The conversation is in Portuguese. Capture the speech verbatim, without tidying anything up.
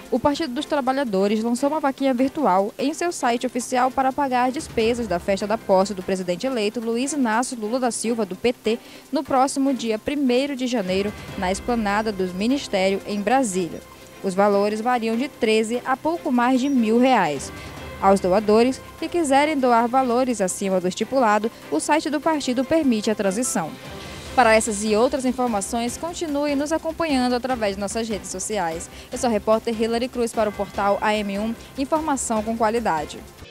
O Partido dos Trabalhadores lançou uma vaquinha virtual em seu site oficial para pagar as despesas da festa da posse do presidente eleito Luiz Inácio Lula da Silva, do P T, no próximo dia primeiro de janeiro, na esplanada dos Ministérios, em Brasília. Os valores variam de treze a pouco mais de mil reais. Aos doadores que quiserem doar valores acima do estipulado, o site do partido permite a transição. Para essas e outras informações, continue nos acompanhando através de nossas redes sociais. Eu sou a repórter Hilary Cruz para o portal A M um, informação com qualidade.